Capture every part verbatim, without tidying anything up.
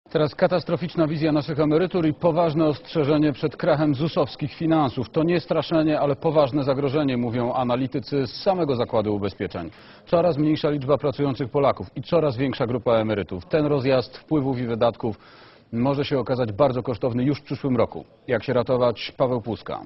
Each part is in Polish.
Teraz katastroficzna wizja naszych emerytur i poważne ostrzeżenie przed krachem zusowskich finansów. To nie straszenie, ale poważne zagrożenie, mówią analitycy z samego Zakładu Ubezpieczeń. Coraz mniejsza liczba pracujących Polaków i coraz większa grupa emerytów. Ten rozjazd wpływów i wydatków może się okazać bardzo kosztowny już w przyszłym roku. Jak się ratować? Paweł Puska.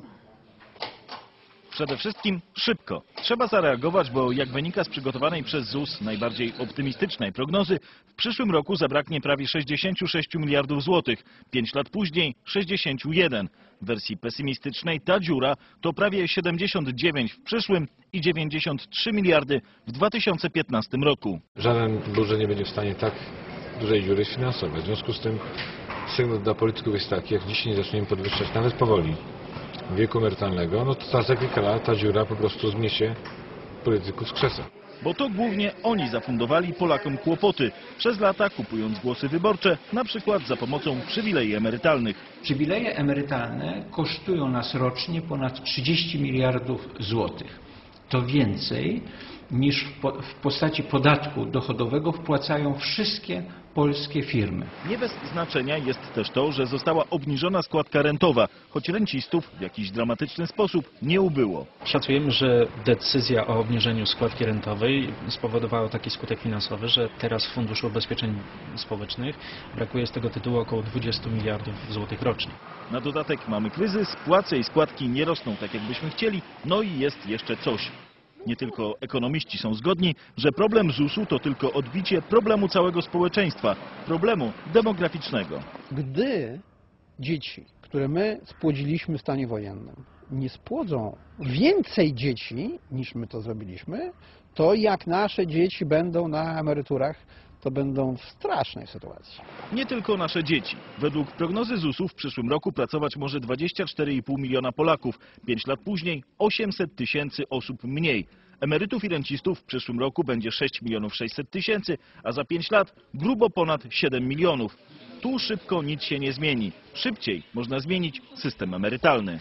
Przede wszystkim szybko. Trzeba zareagować, bo jak wynika z przygotowanej przez ZUS najbardziej optymistycznej prognozy, w przyszłym roku zabraknie prawie sześćdziesięciu sześciu miliardów złotych. Pięć lat później sześćdziesięciu jeden. W wersji pesymistycznej ta dziura to prawie siedemdziesiąt dziewięć w przyszłym i dziewięćdziesiąt trzy miliardy w dwa tysiące piętnastym roku. Żaden budżet nie będzie w stanie tak dużej dziury sfinansować. W związku z tym sygnał dla polityków jest taki, jak dziś nie zaczniemy podwyższać nawet powoli wieku emerytalnego, no to za kilka lat ta dziura po prostu zmiecie polityków z krzesła. Bo to głównie oni zafundowali Polakom kłopoty, przez lata kupując głosy wyborcze, na przykład za pomocą przywilei emerytalnych. Przywileje emerytalne kosztują nas rocznie ponad trzydzieści miliardów złotych. To więcej niż w, po, w postaci podatku dochodowego wpłacają wszystkie polskie firmy. Nie bez znaczenia jest też to, że została obniżona składka rentowa, choć rencistów w jakiś dramatyczny sposób nie ubyło. Szacujemy, że decyzja o obniżeniu składki rentowej spowodowała taki skutek finansowy, że teraz w Funduszu Ubezpieczeń Społecznych brakuje z tego tytułu około dwudziestu miliardów złotych rocznie. Na dodatek mamy kryzys, płace i składki nie rosną tak, jakbyśmy chcieli, no i jest jeszcze coś. Nie tylko ekonomiści są zgodni, że problem zusu to tylko odbicie problemu całego społeczeństwa, problemu demograficznego. Gdy dzieci, które my spłodziliśmy w stanie wojennym, nie spłodzą więcej dzieci niż my to zrobiliśmy, to jak nasze dzieci będą na emeryturach, to będą w strasznej sytuacji. Nie tylko nasze dzieci. Według prognozy zusu w przyszłym roku pracować może dwadzieścia cztery i pół miliona Polaków. Pięć lat później osiemset tysięcy osób mniej. Emerytów i rencistów w przyszłym roku będzie sześć milionów sześćset tysięcy, a za pięć lat grubo ponad siedem milionów. Tu szybko nic się nie zmieni. Szybciej można zmienić system emerytalny.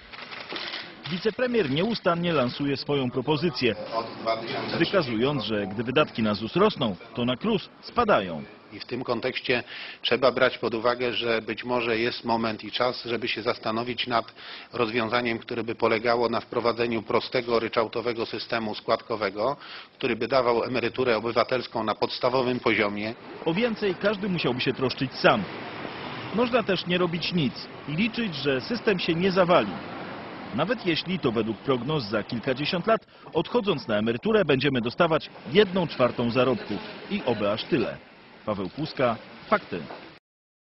Wicepremier nieustannie lansuje swoją propozycję, wykazując, że gdy wydatki na ZUS rosną, to na KRUS spadają. I w tym kontekście trzeba brać pod uwagę, że być może jest moment i czas, żeby się zastanowić nad rozwiązaniem, które by polegało na wprowadzeniu prostego, ryczałtowego systemu składkowego, który by dawał emeryturę obywatelską na podstawowym poziomie. O więcej każdy musiałby się troszczyć sam. Można też nie robić nic i liczyć, że system się nie zawali. Nawet jeśli to według prognoz za kilkadziesiąt lat, odchodząc na emeryturę będziemy dostawać jedną czwartą zarobku i oby aż tyle. Paweł Puska, Fakty.